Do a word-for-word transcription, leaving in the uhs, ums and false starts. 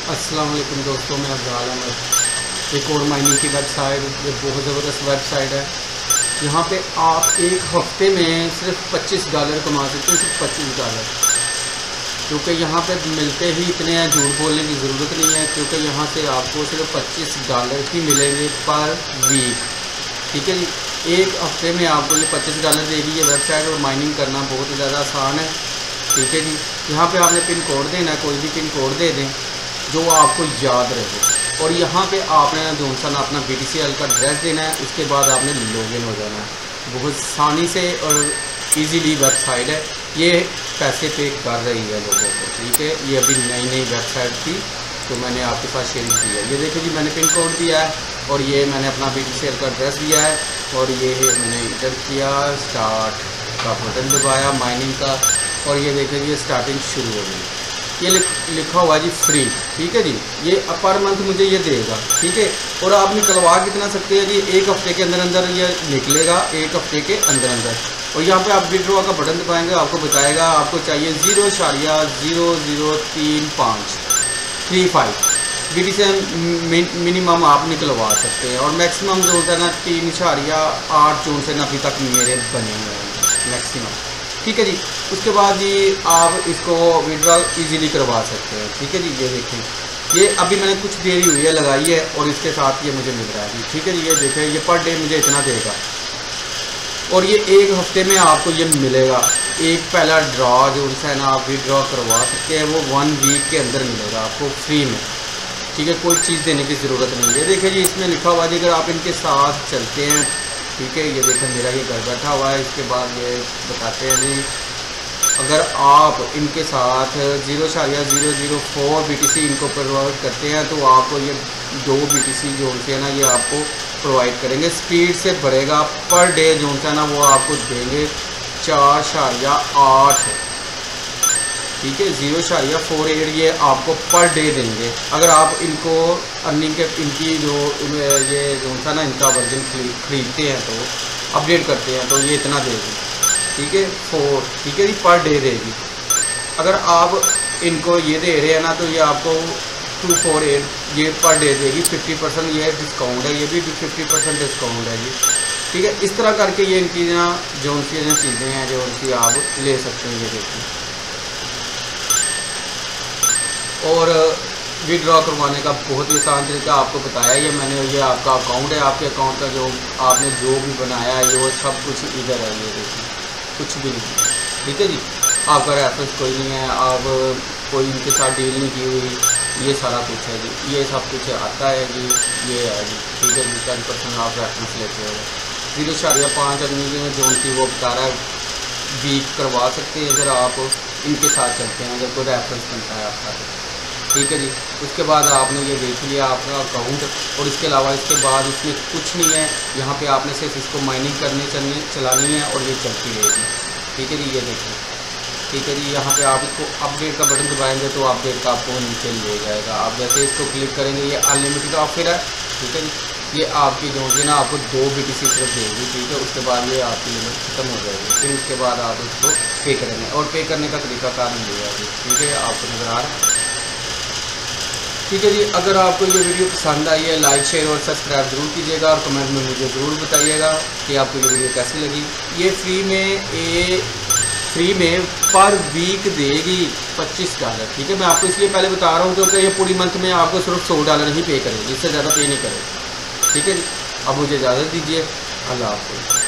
अस्सलाम वालेकुम दोस्तों, मैं अफजाल अहमद। एक और माइनिंग की वेबसाइट, ये बहुत ज़बरदस्त वेबसाइट है। यहाँ पे आप एक हफ्ते में सिर्फ पच्चीस डॉलर कमा सकते हैं, सिर्फ पच्चीस डॉलर। क्योंकि यहाँ पे मिलते ही इतने हैं, झूठ बोलने की ज़रूरत नहीं है, क्योंकि यहाँ से आपको सिर्फ पच्चीस डॉलर ही मिलेंगे पर वीक। ठीक है जी, एक हफ्ते में आपको ये पच्चीस डॉलर देगी ये वेबसाइट, और माइनिंग करना बहुत ज़्यादा आसान है। ठीक है जी, यहाँ पे आपने पिन कोड देना है, कोई भी पिन कोड दे दें जो आपको याद रहे। और यहाँ पे आपने जो सा ना अपना बी टी सी एल का एड्रेस देना है, उसके बाद आपने लॉगिन हो जाना है। बहुत आसानी से और इजीली वेबसाइट है, ये पैसे पे कर रही है लोगों को। ठीक है, ये अभी नई नई वेबसाइट थी तो मैंने आपके साथ शेयर की है। ये देखिए जी, मैंने पिन कोड दिया है और ये मैंने अपना बी टी सी एल का एड्रेस दिया है, और ये मैंने इंटर किया, स्टार्ट का बटन दबाया माइनिंग का, और ये देखिए जी स्टार्टिंग शुरू हो गई। ये लिख, लिखा हुआ जी फ्री। ठीक है जी, ये पर मंथ मुझे ये देगा। ठीक है, और आप निकलवा कितना सकते हैं जी, एक हफ्ते के अंदर अंदर ये निकलेगा, एक हफ्ते के अंदर अंदर। और यहाँ पे आप विड्रॉ का बटन दबाएंगे, आपको बताएगा आपको चाहिए जीरो इशारिया जीरो जीरो तीन पाँच three five B T C minimum आप निकलवा सकते हैं, और मैक्सिमम जो होता है ना तीन इशारिया आठ जून से अभी तक मेरे बने हुए हैं मैक्सिमम। ठीक है जी, उसके बाद जी आप इसको विड्रॉल इजीली करवा सकते हैं। ठीक है जी, ये देखें, ये अभी मैंने कुछ देरी हुई है लगाई है, और इसके साथ ये मुझे मिल रहा है जी। ठीक है जी, ये देखें, ये पर डे मुझे इतना देगा, और ये एक हफ्ते में आपको ये मिलेगा। एक पहला ड्रॉ जो है ना आप विड्रॉ करवा सकते हैं, वो वन वीक के अंदर मिलेगा आपको फ्री में। ठीक है, कोई चीज़ देने की ज़रूरत नहीं है। देखिए जी, इसमें लिखा हुआ है अगर आप इनके साथ चलते हैं। ठीक है, ये देखें मेरा ये घर बैठा हुआ है। इसके बाद ये बताते हैं जी, अगर आप इनके साथ जीरो शारिया zero zero four B T C इनको प्रोवाइड करते हैं, तो आपको ये दो बी टी सी जो है ना ये आपको प्रोवाइड करेंगे। स्पीड से बढ़ेगा, पर डे जो है ना वो आपको देंगे चार शारिया आठ। ठीक है, जीरो शारिया फोर एट ये आपको पर डे देंगे। अगर आप इनको अर्निंग के इनकी जो ये जो था ना इनका वर्जन खरीदते हैं, तो अपडेट करते हैं, तो ये इतना देगी। ठीक है, फोर। ठीक है जी, पर डे देगी। अगर आप इनको ये दे रहे हैं ना, तो ये आपको टू फोर एट ये पर डे देगी। फिफ्टी परसेंट ये डिस्काउंट है, ये भी फिफ्टी परसेंट डिस्काउंट है जी। ठीक है, इस तरह करके ये इनकी ना जो उनकी जो चीज़ें हैं जो उनकी आप ले सकते हैं। ये देखिए, और विड्रॉ करवाने का बहुत ही आसान तरीका आपको बताया ये मैंने। ये आपका अकाउंट है, आपके अकाउंट का जो आपने जो भी बनाया है ये वो सब कुछ इधर है। ये देखिए, कुछ भी नहीं। ठीक है जी, आपका रेफरेंस कोई नहीं है, आप कोई इनके साथ डील नहीं की हुई, ये सारा कुछ है जी। ये सब कुछ आता है जी, ये है जी। ठीक है जी, टेन परसेंट आप रेफरेंस लेते हो। जीरो शारिया पाँच आदमी में जो उनकी वो बता रहा है वीक करवा सकते हैं अगर आप इनके साथ चलते हैं, अगर कोई रेफरेंस बनता है आपका। ठीक है जी, उसके बाद आपने ये देख लिया आपका अकाउंट, और इसके अलावा इसके बाद इसमें कुछ नहीं है। यहाँ पे आपने सिर्फ इसको माइनिंग करनी चलनी चलानी है, और ये चलती रहेगी। ठीक है जी, ये देखिए। ठीक है जी, यहाँ पे आप इसको अपडेट का बटन दबाएंगे तो अपडेट का आपको नीचे ले जाएगा। आप जैसे इसको क्लिक करेंगे, ये अनलिमिटेड ऑफर है। ठीक है जी, ये आपकी जो है ना आपको दो बी टी सी सिर्फ देगी। ठीक है, उसके बाद ये आपकी लिमिट खत्म हो जाएगी, फिर उसके बाद आप इसको पे करेंगे, और पे करने का तरीका कार नहीं है अभी। ठीक है, आपको नजर आ रहा है। ठीक है जी, अगर आपको ये वीडियो पसंद आई है, लाइक शेयर और सब्सक्राइब जरूर कीजिएगा, और कमेंट में मुझे ज़रूर बताइएगा कि आपको ये वीडियो कैसी लगी। ये फ्री में ये फ्री में पर वीक देगी पच्चीस डॉलर। ठीक है, मैं आपको इसलिए पहले बता रहा हूँ क्योंकि ये पूरी मंथ में आपको सिर्फ सौ डॉलर ही पे करेगी, इससे ज़्यादा पे नहीं करेगी। ठीक है जी, अब मुझे इजाज़त दीजिए, अल्लाह हाफ़िज़।